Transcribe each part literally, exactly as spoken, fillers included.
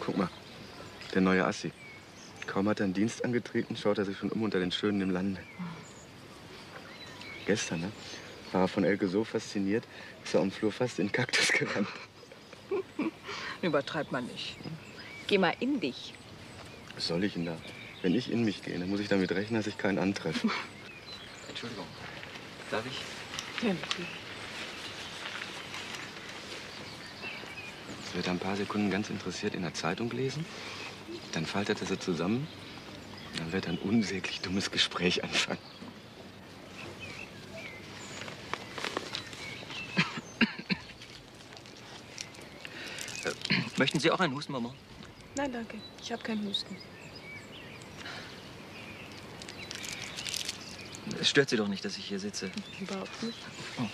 Guck mal, der neue Assi. Kaum hat er einen Dienst angetreten, schaut er sich schon um unter den Schönen im Lande. Gestern, ne, war er von Elke so fasziniert, ist er am Flur fast in den Kaktus gerannt. Übertreib mal nicht. Geh mal in dich. Was soll ich denn da? Wenn ich in mich gehe, dann muss ich damit rechnen, dass ich keinen antreffe. Entschuldigung, darf ich? Ja, natürlich. Jetzt wird er ein paar Sekunden ganz interessiert in der Zeitung lesen. Dann faltet er sie zusammen. Dann wird ein unsäglich dummes Gespräch anfangen. Möchten Sie auch einen Hustenbonbon? Nein, danke. Ich habe keinen Husten. Es stört Sie doch nicht, dass ich hier sitze. Überhaupt nicht.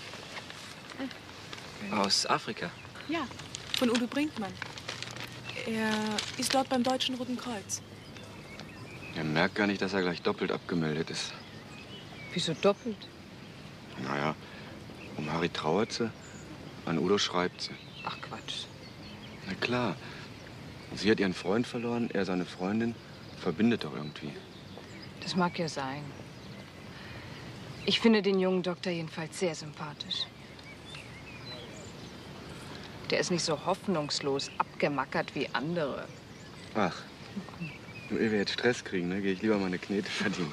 Oh. Aus Afrika? Ja, von Udo Brinkmann. Er ist dort beim Deutschen Roten Kreuz. Er merkt gar nicht, dass er gleich doppelt abgemeldet ist. Wieso doppelt? Naja, um Harry trauert sie, an Udo schreibt sie. Ach, Quatsch. Na klar. Sie hat ihren Freund verloren, er seine Freundin. Verbindet doch irgendwie. Das mag ja sein. Ich finde den jungen Doktor jedenfalls sehr sympathisch. Der ist nicht so hoffnungslos abgemackert wie andere. Ach, nur ehe wir jetzt Stress kriegen, ne, gehe ich lieber meine Knete verdienen.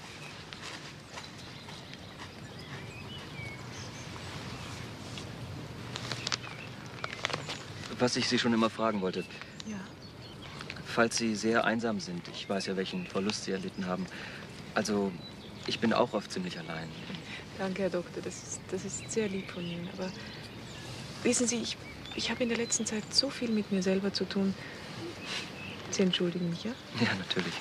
Was ich Sie schon immer fragen wollte. Ja. Falls Sie sehr einsam sind, ich weiß ja, welchen Verlust Sie erlitten haben. Also, ich bin auch oft ziemlich allein. Danke, Herr Doktor. Das ist, das ist sehr lieb von Ihnen. Aber wissen Sie, ich, ich habe in der letzten Zeit so viel mit mir selber zu tun. Sie entschuldigen mich, ja? Ja, natürlich.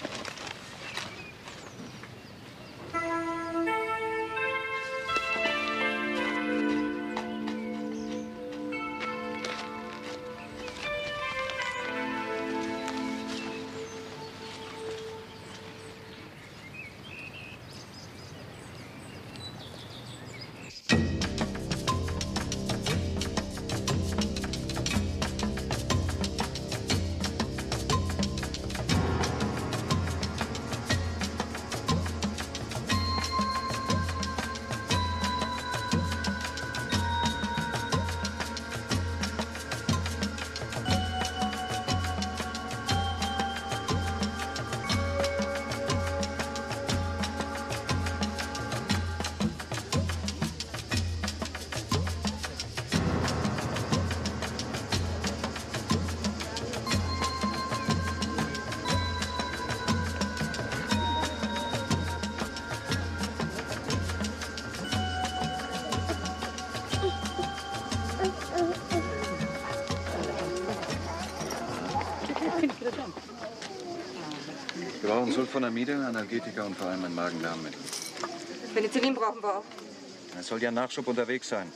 Wir brauchen Sulfonamide, Analgetika und vor allem ein Magen-Darm-Mittel. Penicillin brauchen wir auch. Es soll ja Nachschub unterwegs sein.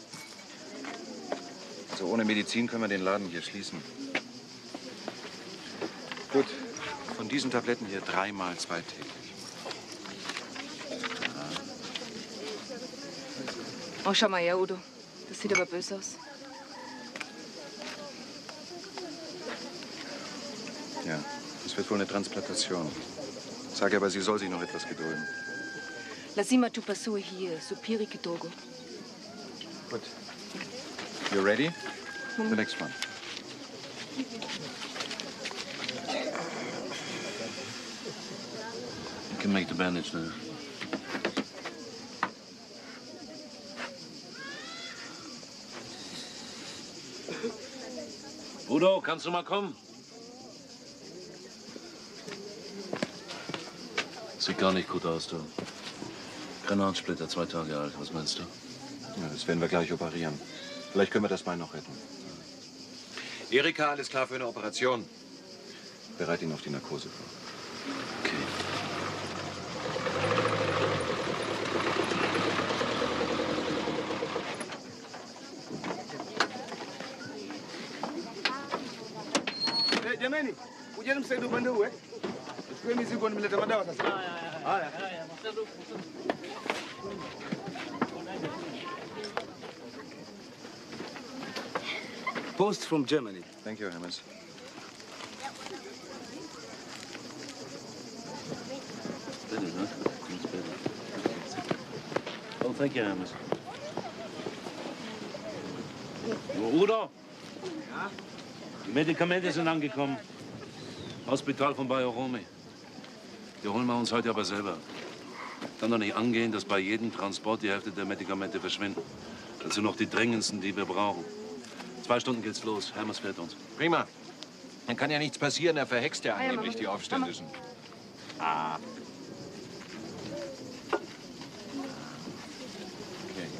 Also ohne Medizin können wir den Laden hier schließen. Gut, von diesen Tabletten hier dreimal zwei täglich. Oh, schau mal her, Udo. Das sieht aber böse aus. Ja, es wird wohl eine Transplantation. Sag aber, sie soll sich noch etwas gedulden. Lazima tu pasue hier, supiri kidogo. Gut. You ready? The next one. You can make the bandage now. Udo, kannst du mal kommen? Sieht gar nicht gut aus, du. Granatsplitter, zwei Tage alt. Was meinst du? Ja, das werden wir gleich operieren. Vielleicht können wir das Bein noch retten. Erika, alles klar für eine Operation. Bereit ihn auf die Narkose vor. Okay. Jamani, ujeni msaidie upande huu eh? Chukue mizigo nimeleta madawa sasa. Haya. Post from Germany. Thank you, Hermes. Trinke, Hermes. Bruder? Ja? Die Medikamente sind angekommen. Hospital von Bayer-Romy. Die holen wir uns heute aber selber. Kann doch nicht angehen, dass bei jedem Transport die Hälfte der Medikamente verschwinden. Dazu noch die drängendsten, die wir brauchen. Zwei Stunden geht's los. Hermes fährt uns. Prima. Dann kann ja nichts passieren. Er verhext ja angeblich die Aufständischen. Ah. Okay.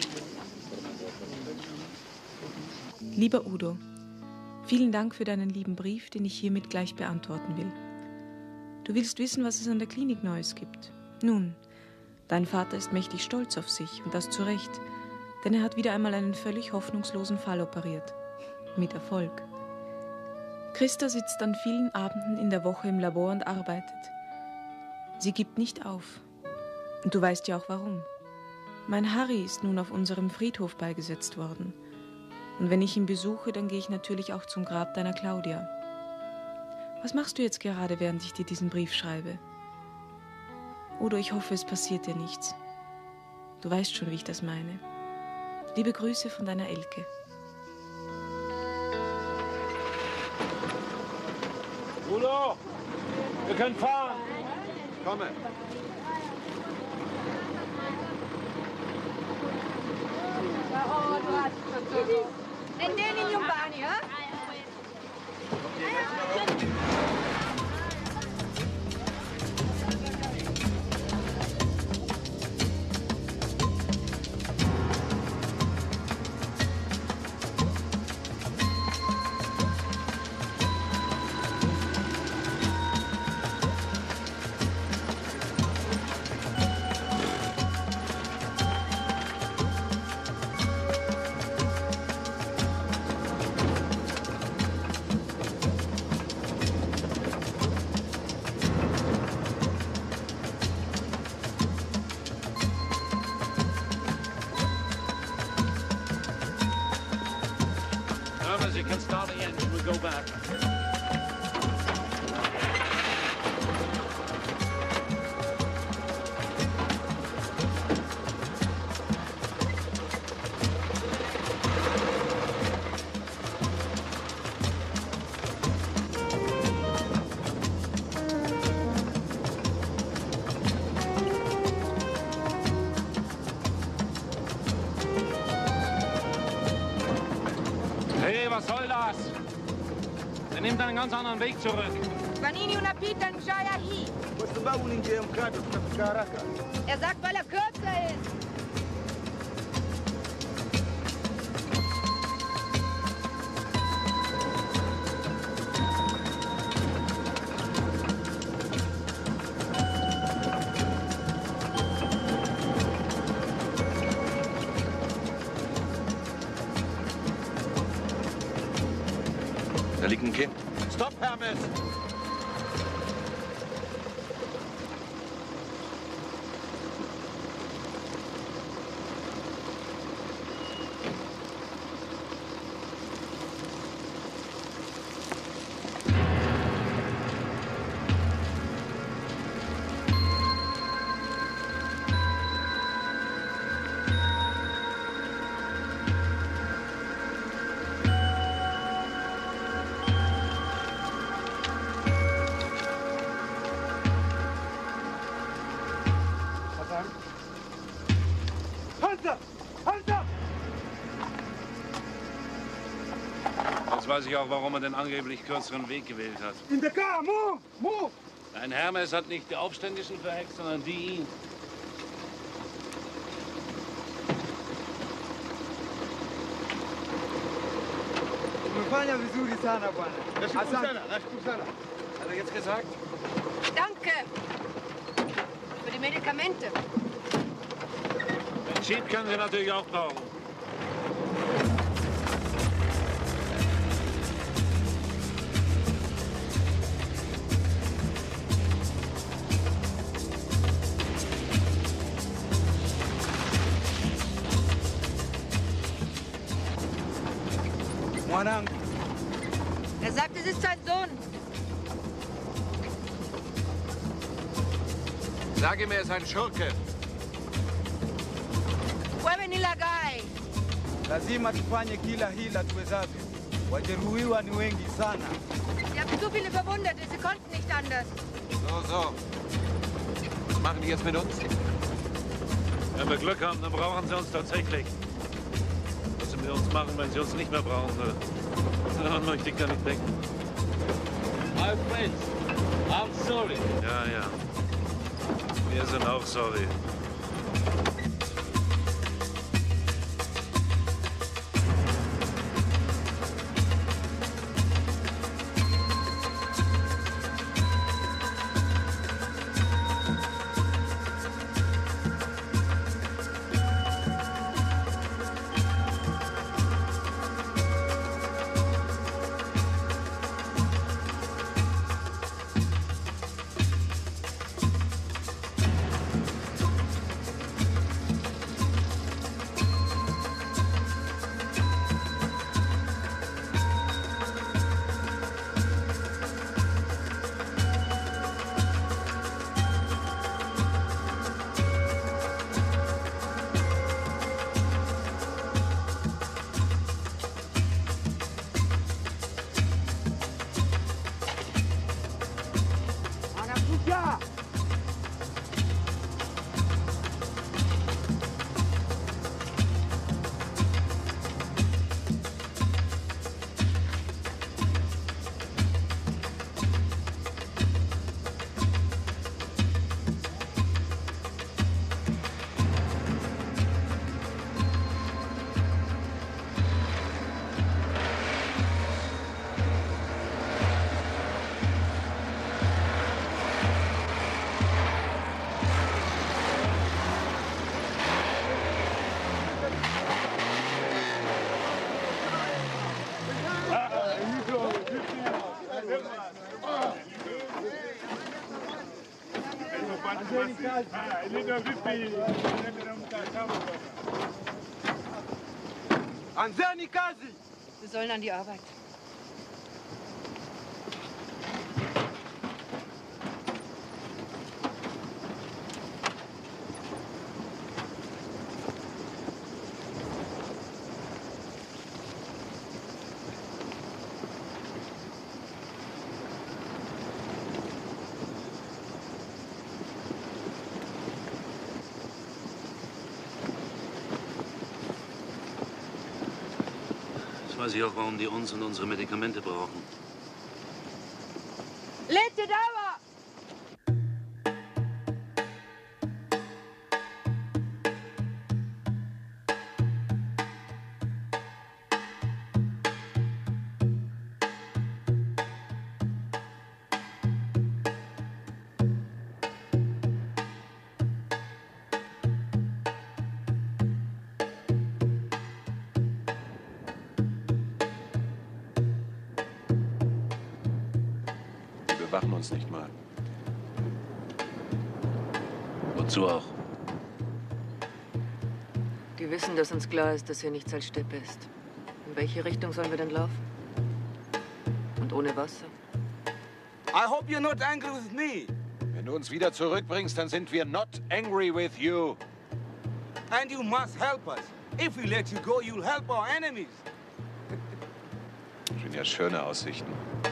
Lieber Udo, vielen Dank für deinen lieben Brief, den ich hiermit gleich beantworten will. Du willst wissen, was es an der Klinik Neues gibt. Nun, dein Vater ist mächtig stolz auf sich und das zu Recht, denn er hat wieder einmal einen völlig hoffnungslosen Fall operiert. Mit Erfolg. Christa sitzt an vielen Abenden in der Woche im Labor und arbeitet. Sie gibt nicht auf. Und du weißt ja auch warum. Mein Harry ist nun auf unserem Friedhof beigesetzt worden. Und wenn ich ihn besuche, dann gehe ich natürlich auch zum Grab deiner Claudia. Was machst du jetzt gerade, während ich dir diesen Brief schreibe? Udo, ich hoffe, es passiert dir nichts. Du weißt schon, wie ich das meine. Liebe Grüße von deiner Elke. Udo, wir können fahren. Komme. Andiamo in un bagno, eh? You can start the engine, we'll go back. Hey, was soll das? Er nimmt einen ganz anderen Weg zurück. Vanini una pita in Jaya hi. Kwa sababu ni njia ya mkato, tutafika haraka. Er sagt, weil er kürzer ist. Da liegt ein Kind. Stopp, Hermes! Jetzt weiß ich auch, warum er den angeblich kürzeren Weg gewählt hat. In the car, move! Move! Ein Hermes hat nicht die Aufständischen verhext, sondern die ihn. Umefanya vizuri sana bwana. Nashukuru sana, nashukuru sana. Hat er jetzt gesagt? Danke. Für die Medikamente. Den Jeep können Sie natürlich auch brauchen. Mwanangu. Er sagt, es ist sein Sohn. Sag ihm, er ist ein Schurke. wewe ni laghai. Lazima tufanye kila hila tuwezavyo. Wajeruhiwa ni wengi sana. Ihr habt so viele Verwundete, sie konnten nicht anders. So, so. Was machen die jetzt mit uns? Wenn wir Glück haben, dann brauchen sie uns tatsächlich. Was sie mit uns machen, wenn sie uns nicht mehr brauchen, daran möchte ich gar nicht denken. My friends, I'm sorry. Ja, ja. Wir sind auch sorry. Anzeni kazi! Wir sollen an die Arbeit. Weiß ich auch, warum die uns und unsere Medikamente brauchen. Lebt ihr da? Wir bewachen uns nicht mal. Wozu auch? Die wissen, dass uns klar ist, dass hier nichts als Steppe ist. In welche Richtung sollen wir denn laufen? Und ohne Wasser? I hope you're not angry with me. Wenn du uns wieder zurückbringst, dann sind wir not angry with you. And you must help us. If we let you go, you'll help our enemies. Das sind ja schöne Aussichten.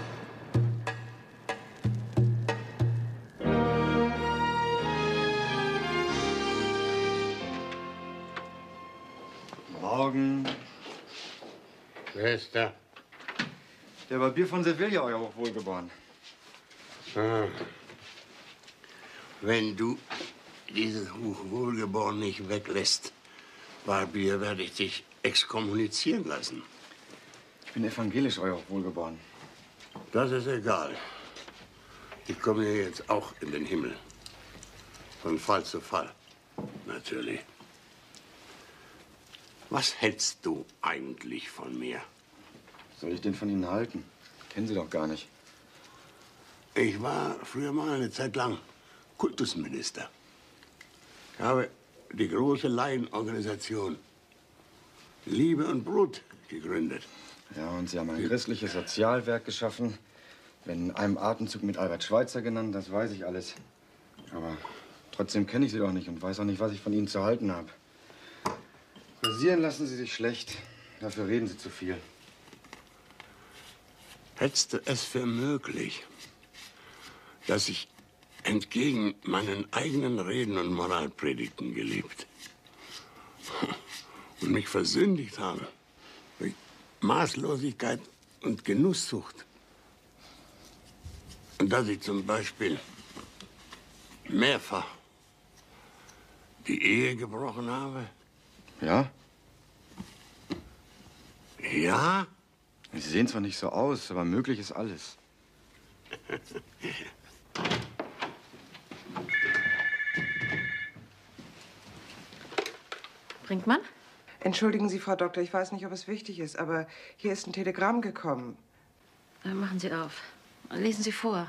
Morgen. Wer ist da? Der Barbier von Sevilla, euer Hochwohlgeboren. Ah. Wenn du dieses Hochwohlgeboren nicht weglässt, Barbier, werde ich dich exkommunizieren lassen. Ich bin evangelisch, euer Hochwohlgeboren. Das ist egal. Ich komme ja jetzt auch in den Himmel. Von Fall zu Fall, natürlich. Was hältst du eigentlich von mir? Was soll ich denn von Ihnen halten? Kennen Sie doch gar nicht. Ich war früher mal eine Zeit lang Kultusminister. Ich habe die große Laienorganisation Liebe und Blut gegründet. Ja, und Sie haben ein christliches Sozialwerk geschaffen. Wenn in einem Atemzug mit Albert Schweitzer genannt, das weiß ich alles. Aber trotzdem kenne ich Sie doch nicht und weiß auch nicht, was ich von Ihnen zu halten habe. Rasieren lassen Sie sich schlecht. Dafür reden Sie zu viel. Hättest du es für möglich, dass ich entgegen meinen eigenen Reden und Moralpredigten gelebt und mich versündigt habe durch Maßlosigkeit und Genusssucht? Und dass ich zum Beispiel mehrfach die Ehe gebrochen habe? Ja? Ja? Sie sehen zwar nicht so aus, aber möglich ist alles. Brinkmann? Entschuldigen Sie, Frau Doktor, ich weiß nicht, ob es wichtig ist, aber hier ist ein Telegramm gekommen. Dann machen Sie auf. Lesen Sie vor.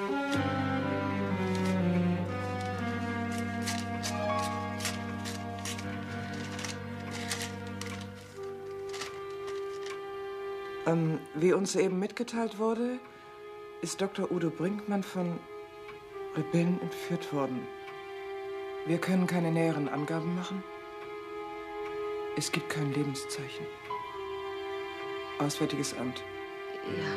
Ähm, wie uns soeben mitgeteilt wurde, ist Doktor Udo Brinkmann von Rebellen entführt worden. Wir können keine näheren Angaben machen. Es gibt kein Lebenszeichen. Auswärtiges Amt. Ja.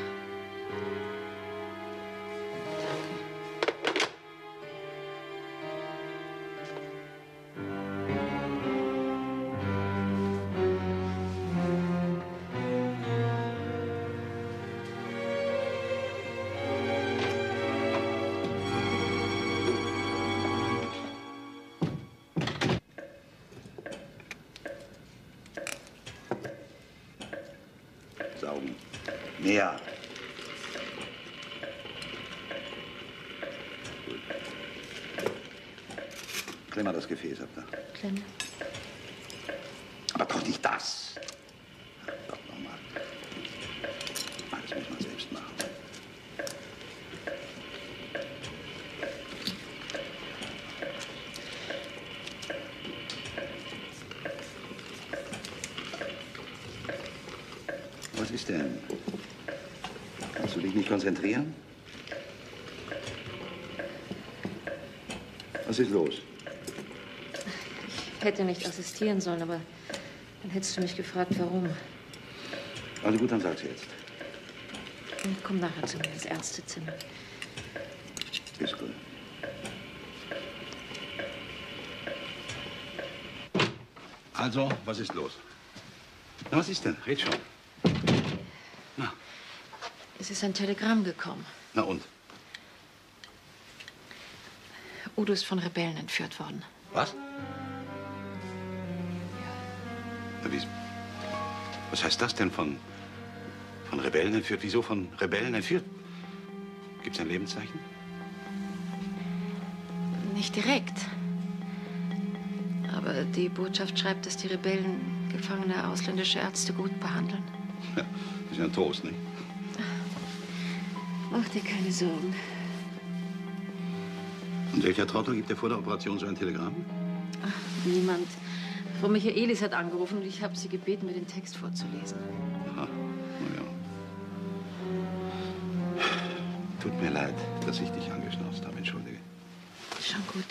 Saugen. Mehr. Gut. Klemm mal das Gefäß ab da. Klemme. Aber doch nicht das. Doch, nochmal. Das muss man selbst machen. Was ist denn? Kannst du dich nicht konzentrieren? Was ist los? Ich hätte nicht assistieren sollen, aber dann hättest du mich gefragt, warum. Also gut, dann sag's jetzt. Und komm nachher zu mir ins Ärztezimmer. Ist gut. Also, was ist los? Na, was ist denn? Red schon. Na. Es ist ein Telegramm gekommen. Na und? Udo ist von Rebellen entführt worden. Was? Na, wie, was heißt das denn von, von Rebellen entführt? Wieso von Rebellen entführt? Gibt's ein Lebenszeichen? Nicht direkt. Aber die Botschaft schreibt, dass die Rebellen gefangene ausländische Ärzte gut behandeln. Ja, das ist ja ein Trost, nicht? Mach dir keine Sorgen. Und welcher Trottel gibt dir vor der Operation so ein Telegramm? Ach, niemand. Frau Michaelis hat angerufen und ich habe sie gebeten, mir den Text vorzulesen. Aha, na ja. Tut mir leid, dass ich dich angeschnauzt habe. Entschuldige. Schon gut.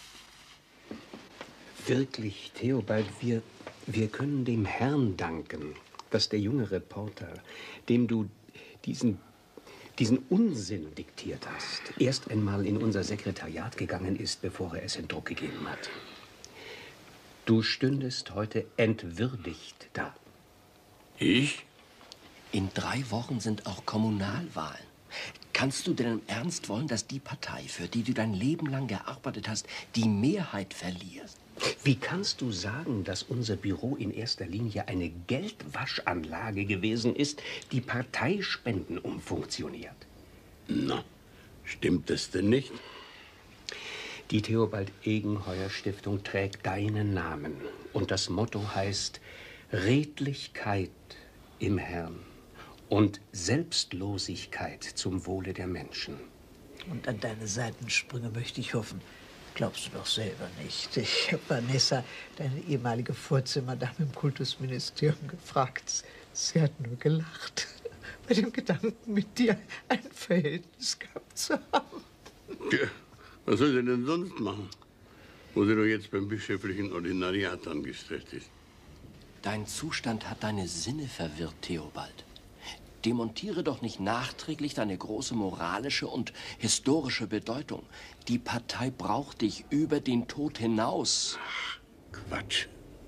Wirklich, Theobald, wir, wir können dem Herrn danken, dass der junge Reporter, dem du diesen, diesen Unsinn diktiert hast, erst einmal in unser Sekretariat gegangen ist, bevor er es in Druck gegeben hat. Du stündest heute entwürdigt da. Ich? In drei Wochen sind auch Kommunalwahlen. Kannst du denn im Ernst wollen, dass die Partei, für die du dein Leben lang gearbeitet hast, die Mehrheit verliert? Wie kannst du sagen, dass unser Büro in erster Linie eine Geldwaschanlage gewesen ist, die Parteispenden umfunktioniert? Na, stimmt das denn nicht? Die Theobald-Egenheuer-Stiftung trägt deinen Namen. Und das Motto heißt Redlichkeit im Herrn und Selbstlosigkeit zum Wohle der Menschen. Und an deine Seitensprünge möchte ich hoffen. Glaubst du doch selber nicht. Ich habe Vanessa, deine ehemalige Vorzimmerdame im Kultusministerium, gefragt. Sie hat nur gelacht. Bei dem Gedanken, mit dir ein Verhältnis gehabt zu haben. Ja, was soll sie denn sonst machen? Wo sie doch jetzt beim bischöflichen Ordinariat angestellt ist. Dein Zustand hat deine Sinne verwirrt, Theobald. Demontiere doch nicht nachträglich deine große moralische und historische Bedeutung. Die Partei braucht dich über den Tod hinaus. Ach, Quatsch.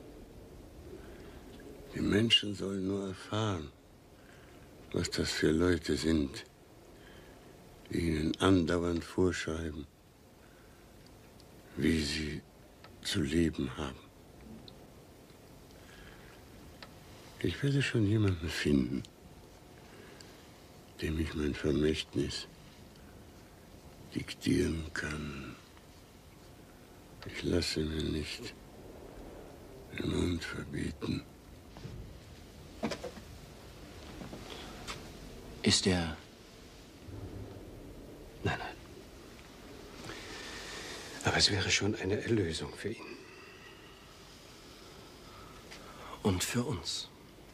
Die Menschen sollen nur erfahren, was das für Leute sind, die ihnen andauernd vorschreiben, wie sie zu leben haben. Ich werde schon jemanden finden, dem ich mein Vermächtnis diktieren kann. Ich lasse mir nicht den Mund verbieten. Ist er... Nein, nein. Aber es wäre schon eine Erlösung für ihn. Und für uns.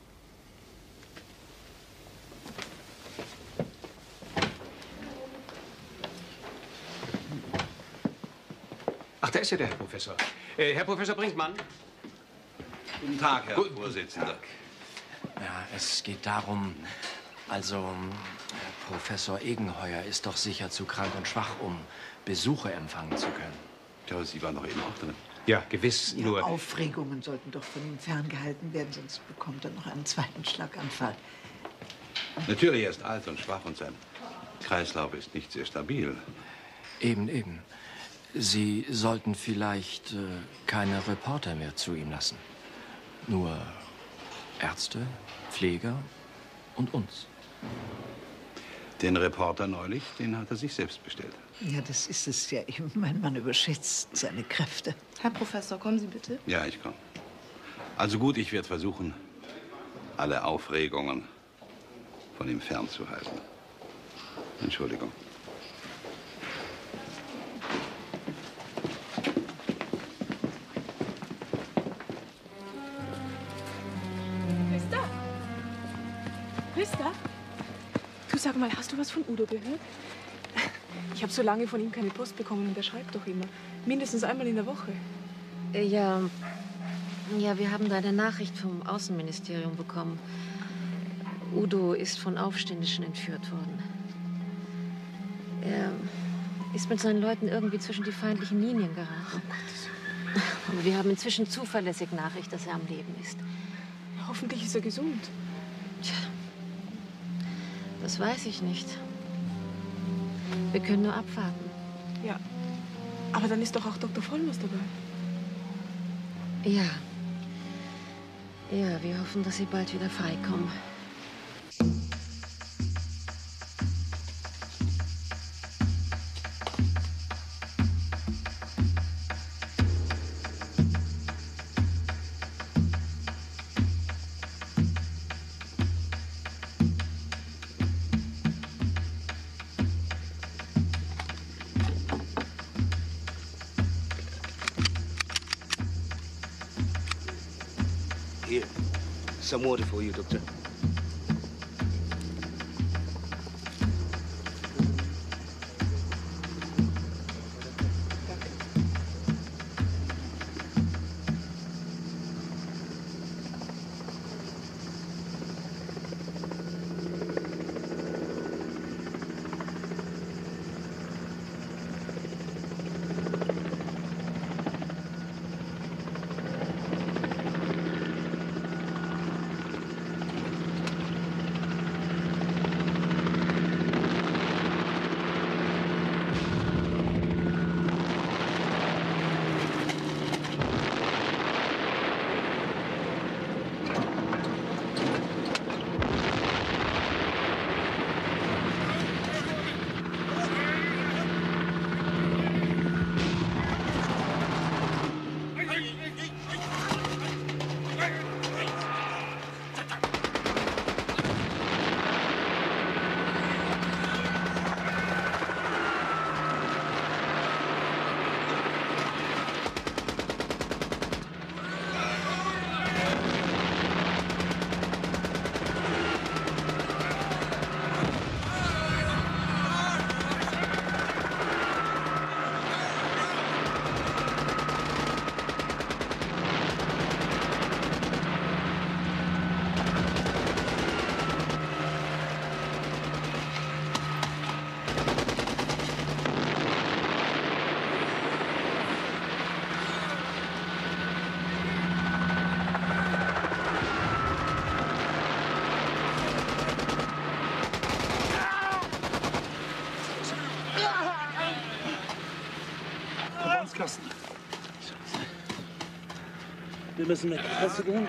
Ach, da ist ja der Herr Professor. Äh, Herr Professor Brinkmann. Guten Tag, Herr Guten Vorsitzender. Ja, es geht darum, also Herr Professor Egenheuer ist doch sicher zu krank und schwach, um Besuche empfangen zu können. Ja, Sie waren doch eben auch drin. Ja, gewiss, Ja, nur... Aufregungen sollten doch von ihm ferngehalten werden, sonst bekommt er noch einen zweiten Schlaganfall. Natürlich, er ist alt und schwach und sein Kreislauf ist nicht sehr stabil. Eben, eben. Sie sollten vielleicht äh, keine Reporter mehr zu ihm lassen. Nur Ärzte, Pfleger und uns. Den Reporter neulich, den hat er sich selbst bestellt. Ja, das ist es ja eben. Mein Mann überschätzt seine Kräfte. Herr Professor, kommen Sie bitte. Ja, ich komme. Also gut, ich werde versuchen, alle Aufregungen von ihm fernzuhalten. Entschuldigung. Christa? Christa? Du, sag mal, hast du was von Udo gehört? Ich habe so lange von ihm keine Post bekommen und er schreibt doch immer. Mindestens einmal in der Woche. Ja, ja, wir haben da eine Nachricht vom Außenministerium bekommen. Udo ist von Aufständischen entführt worden. Er ist mit seinen Leuten irgendwie zwischen die feindlichen Linien geraten. Aber wir haben inzwischen zuverlässig Nachricht, dass er am Leben ist. Hoffentlich ist er gesund. Tja, das weiß ich nicht. Wir können nur abwarten. Ja, aber dann ist doch auch Doktor Vollmers dabei. Ja. Ja, wir hoffen, dass Sie bald wieder freikommen. Here, some water for you, Doctor. Wir müssen mit. Kannst du gehen?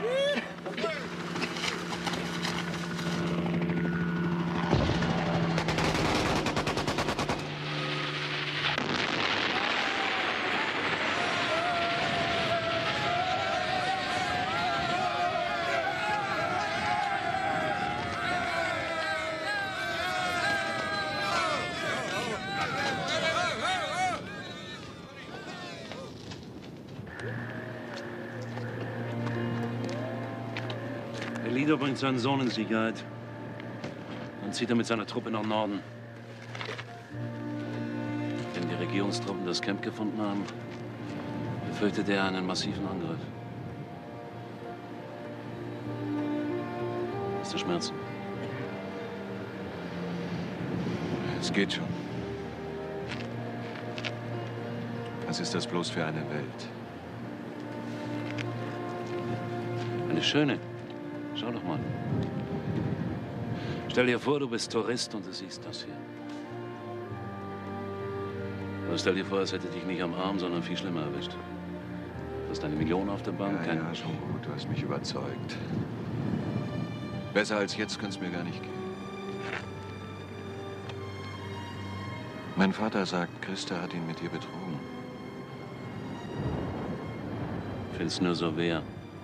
Lido bringt seinen Sohn in Sicherheit. Dann zieht er mit seiner Truppe nach Norden. Wenn die Regierungstruppen das Camp gefunden haben, befürchtet er einen massiven Angriff. Hast du Schmerzen? Es geht schon. Was ist das bloß für eine Welt? Eine schöne. Schau doch mal. Stell dir vor, du bist Tourist und du siehst das hier. Oder stell dir vor, es hätte dich nicht am Arm, sondern viel schlimmer erwischt. Du hast eine Million auf der Bank. Ja, ja, schon gut. Du hast mich überzeugt. Besser als jetzt könnte es mir gar nicht gehen. Mein Vater sagt, Christa hat ihn mit dir betrogen. Find's nur so wer.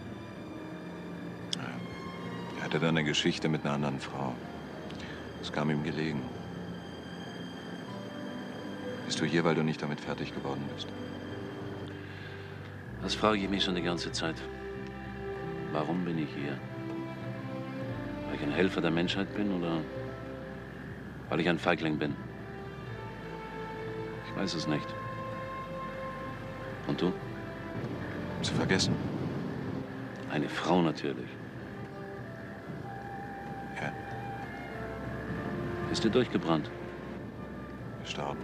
Er hatte dann eine Geschichte mit einer anderen Frau. Das kam ihm gelegen. Bist du hier, weil du nicht damit fertig geworden bist? Das frage ich mich schon die ganze Zeit. Warum bin ich hier? Weil ich ein Helfer der Menschheit bin oder weil ich ein Feigling bin? Ich weiß es nicht. Und du? Zu vergessen. Eine Frau natürlich. Ja. Bist du durchgebrannt? Gestorben.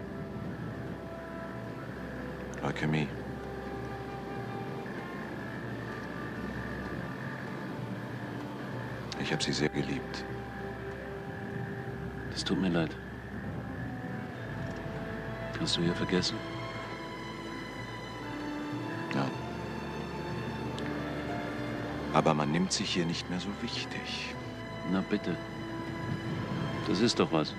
Leukämie. Ich habe sie sehr geliebt. Es tut mir leid. Hast du ihr vergessen? Nein. Aber man nimmt sich hier nicht mehr so wichtig. Na bitte. Das ist doch was.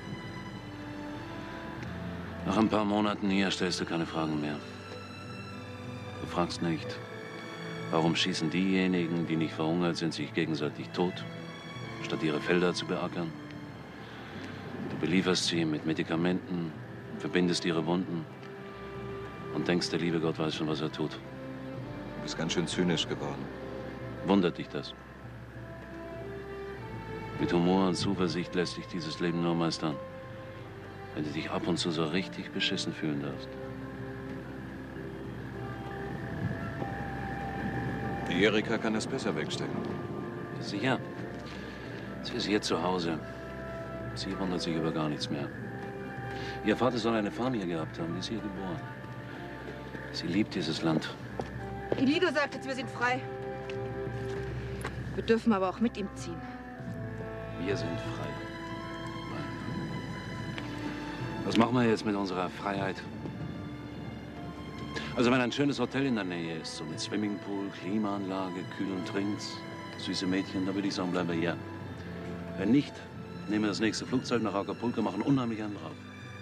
Nach ein paar Monaten hier stellst du keine Fragen mehr. Du fragst nicht, warum schießen diejenigen, die nicht verhungert sind, sich gegenseitig tot, statt ihre Felder zu beackern. Du belieferst sie mit Medikamenten, verbindest ihre Wunden und denkst, der liebe Gott weiß schon, was er tut. Du bist ganz schön zynisch geworden. Wundert dich das? Mit Humor und Zuversicht lässt sich dieses Leben nur meistern, wenn du dich ab und zu so richtig beschissen fühlen darfst. Die Erika kann das besser wegstecken. Sicher. Sie ist hier zu Hause. Sie wundert sich über gar nichts mehr. Ihr Vater soll eine Farm hier gehabt haben. Die ist hier geboren. Sie liebt dieses Land. Ilido sagt jetzt, wir sind frei. Wir dürfen aber auch mit ihm ziehen. Wir sind frei. Was machen wir jetzt mit unserer Freiheit? Also wenn ein schönes Hotel in der Nähe ist, so mit Swimmingpool, Klimaanlage, kühlen Trinks, süße Mädchen, dann würde ich sagen, bleiben wir hier. Wenn nicht, nehmen wir das nächste Flugzeug nach Acapulco, machen unheimlich einen drauf.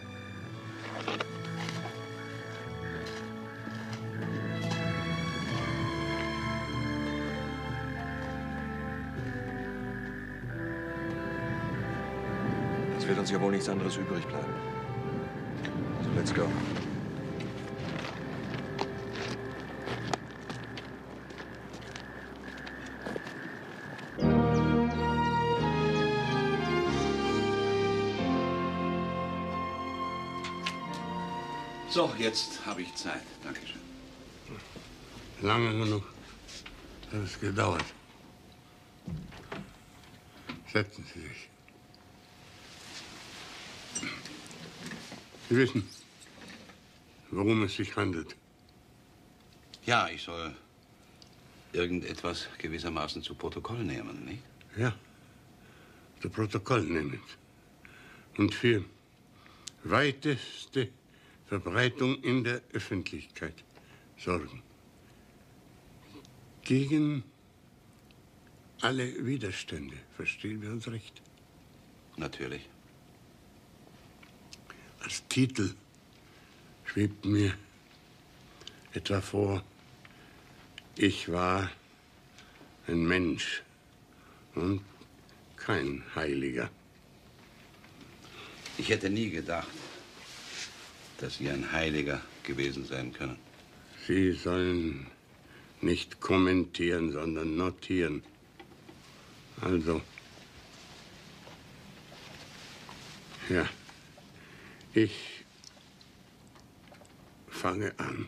Es wird uns ja wohl nichts anderes übrig bleiben. So, let's go. So, jetzt habe ich Zeit. Dankeschön. Lange genug hat es gedauert. Setzen Sie sich. Sie wissen, worum es sich handelt. Ja, ich soll irgendetwas gewissermaßen zu Protokoll nehmen, nicht? Ja, zu Protokoll nehmen. Und für weiteste Verbreitung in der Öffentlichkeit sorgen. Gegen alle Widerstände, verstehen wir uns recht? Natürlich. Als Titel schwebt mir etwa vor, ich war ein Mensch und kein Heiliger. Ich hätte nie gedacht, dass Sie ein Heiliger gewesen sein können. Sie sollen nicht kommentieren, sondern notieren. Also, ja, ich fange an.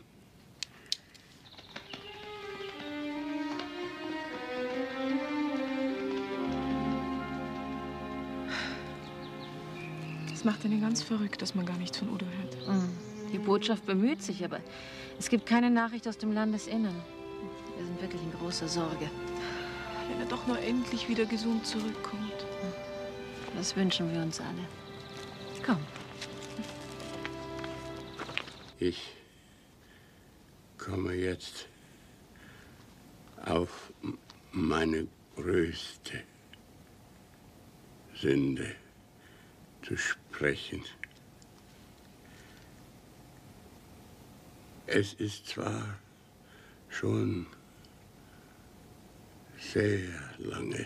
Das macht einen ganz verrückt, dass man gar nichts von Udo hört. Mhm. Die Botschaft bemüht sich, aber es gibt keine Nachricht aus dem Landesinnern. Wir sind wirklich in großer Sorge. Wenn er doch nur endlich wieder gesund zurückkommt. Das wünschen wir uns alle. Komm. Ich komme jetzt auf meine größte Sünde zu sprechen. Es ist zwar schon sehr lange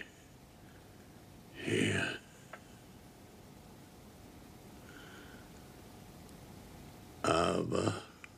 her, aber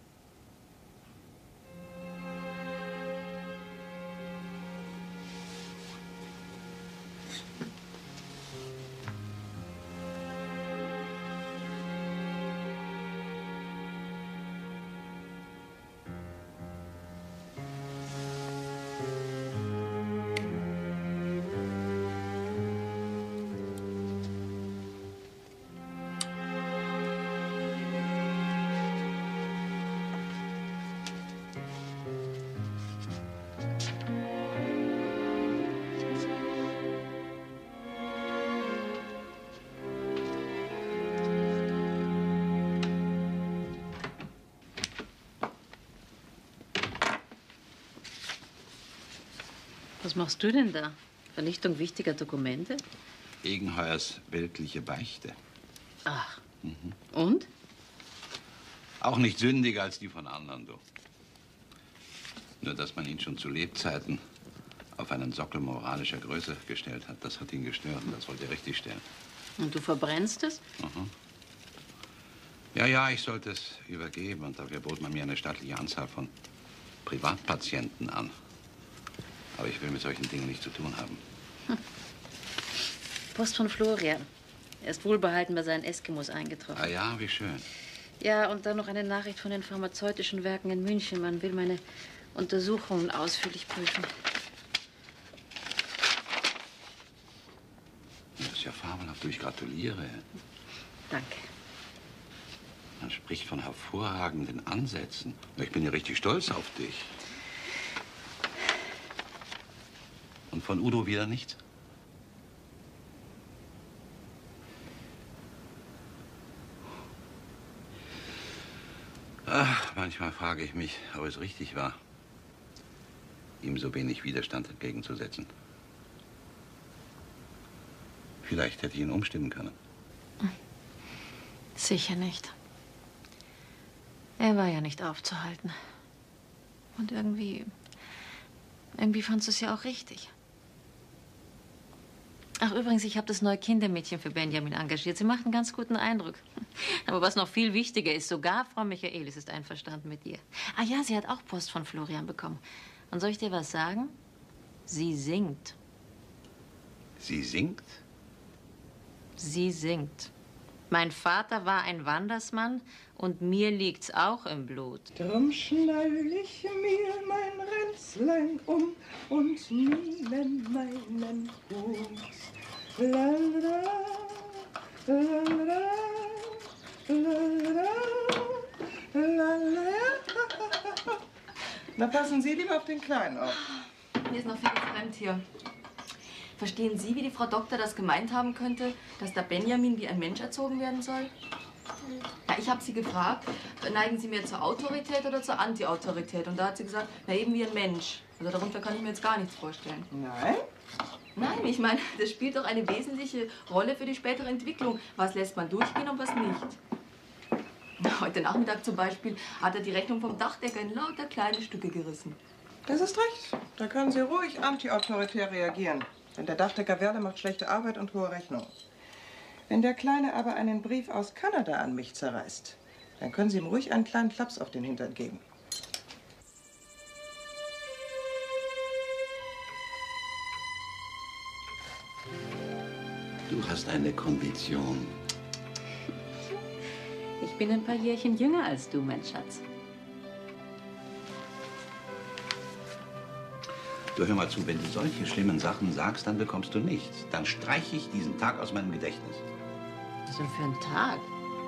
Was machst du denn da? Vernichtung wichtiger Dokumente? Egenheuers weltliche Beichte. Ach. Mhm. Und? Auch nicht sündiger als die von anderen, du. Nur, dass man ihn schon zu Lebzeiten auf einen Sockel moralischer Größe gestellt hat, das hat ihn gestört und das wollte er richtig stellen. Und du verbrennst es? Mhm. Ja, ja, ich sollte es übergeben und dafür bot man mir eine stattliche Anzahl von Privatpatienten an. Aber ich will mit solchen Dingen nichts zu tun haben. Hm. Post von Florian. Er ist wohlbehalten bei seinen Eskimos eingetroffen. Ah ja, wie schön. Ja, und dann noch eine Nachricht von den pharmazeutischen Werken in München. Man will meine Untersuchungen ausführlich prüfen. Das ist ja fabelhaft. Ich gratuliere. Danke. Man spricht von hervorragenden Ansätzen. Ich bin ja richtig stolz auf dich. Und von Udo wieder nichts? Ach, manchmal frage ich mich, ob es richtig war, ihm so wenig Widerstand entgegenzusetzen. Vielleicht hätte ich ihn umstimmen können. Sicher nicht. Er war ja nicht aufzuhalten. Und irgendwie... Irgendwie fandst du es ja auch richtig. Ach, übrigens, ich habe das neue Kindermädchen für Benjamin engagiert. Sie macht einen ganz guten Eindruck. Aber was noch viel wichtiger ist, sogar Frau Michaelis ist einverstanden mit ihr. Ah ja, sie hat auch Post von Florian bekommen. Und soll ich dir was sagen? Sie singt. Sie singt? Sie singt. Mein Vater war ein Wandersmann und mir liegt's auch im Blut. Drum schnall ich mir mein Ränzlein um und mienen meinen Hut. La la la la la la la. Na, passen Sie lieber auf den Kleinen auf. Mir ist noch viel fremd hier. Verstehen Sie, wie die Frau Doktor das gemeint haben könnte, dass der Benjamin wie ein Mensch erzogen werden soll? Ja, ich habe sie gefragt, neigen Sie mehr zur Autorität oder zur Anti-Autorität? Und da hat sie gesagt, na eben wie ein Mensch. Also darunter kann ich mir jetzt gar nichts vorstellen. Nein? Nein, ich meine, das spielt doch eine wesentliche Rolle für die spätere Entwicklung. Was lässt man durchgehen und was nicht? Heute Nachmittag zum Beispiel hat er die Rechnung vom Dachdecker in lauter kleine Stücke gerissen. Das ist recht. Da können Sie ruhig anti-autoritär reagieren. Denn der Dachdecker Werle macht schlechte Arbeit und hohe Rechnungen. Wenn der Kleine aber einen Brief aus Kanada an mich zerreißt, dann können Sie ihm ruhig einen kleinen Klaps auf den Hintern geben. Du hast eine Kondition. Ich bin ein paar Jährchen jünger als du, mein Schatz. Du, hör mal zu, wenn du solche schlimmen Sachen sagst, dann bekommst du nichts. Dann streiche ich diesen Tag aus meinem Gedächtnis. Was denn für ein Tag?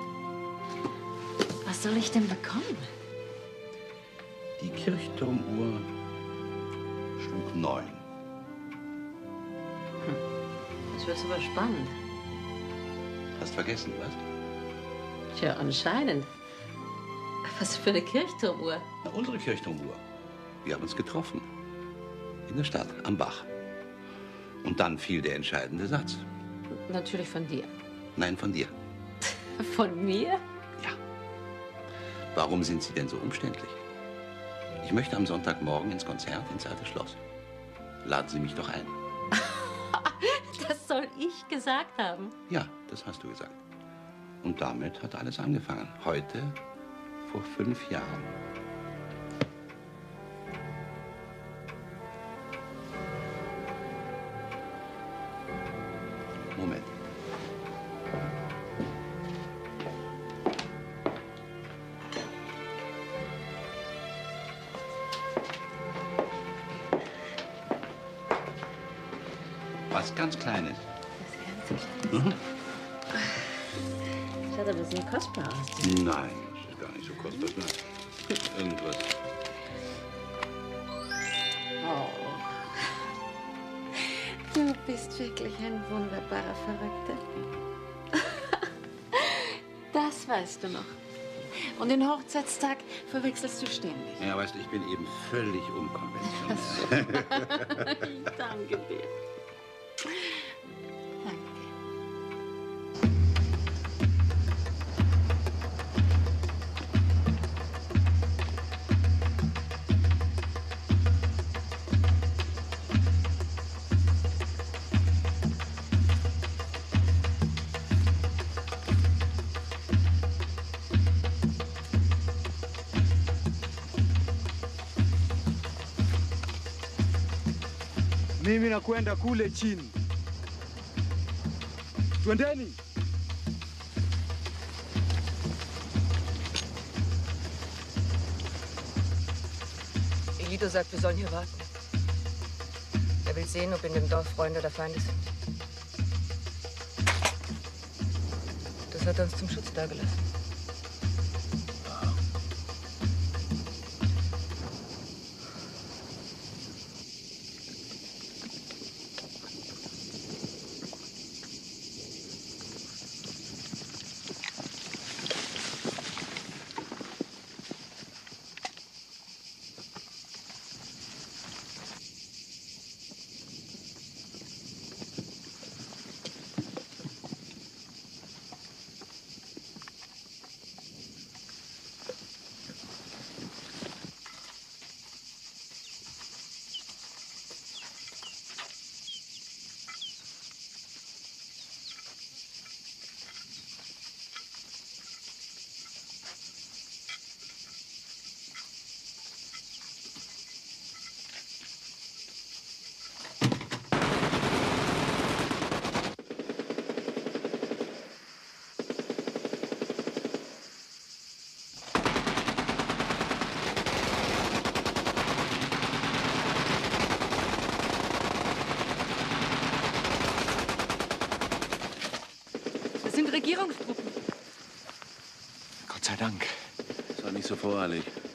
Was soll ich denn bekommen? Die Kirchturmuhr schlug neun. Hm. Das wird aber spannend. Hast vergessen, was? Tja, anscheinend. Was für eine Kirchturmuhr? Na, unsere Kirchturmuhr. Wir haben uns getroffen. In der Stadt, am Bach. Und dann fiel der entscheidende Satz. Natürlich von dir. Nein, von dir. Von mir? Warum sind Sie denn so umständlich? Ich möchte am Sonntagmorgen ins Konzert ins Alte Schloss. Laden Sie mich doch ein. Das soll ich gesagt haben. Ja, das hast du gesagt. Und damit hat alles angefangen. Heute, vor fünf Jahren. Moment. Was ganz Kleines. Mhm. Schaut aber sehr kostbar aus. Nein, das ist gar nicht so kostbar. Irgendwas. Oh. Du bist wirklich ein wunderbarer Verrückter. Das weißt du noch. Und den Hochzeitstag verwechselst du ständig. Ja, weißt du, ich bin eben völlig unkonventionell. Ich danke dir. Mimi nakwenda kule chini. Twendeni. Elido sagt, wir sollen hier warten. Er will sehen, ob in dem Dorf Freunde oder Feinde sind. Das hat er uns zum Schutz dagelassen. Regierungstruppen. Gott sei Dank. Sei nicht so voreilig.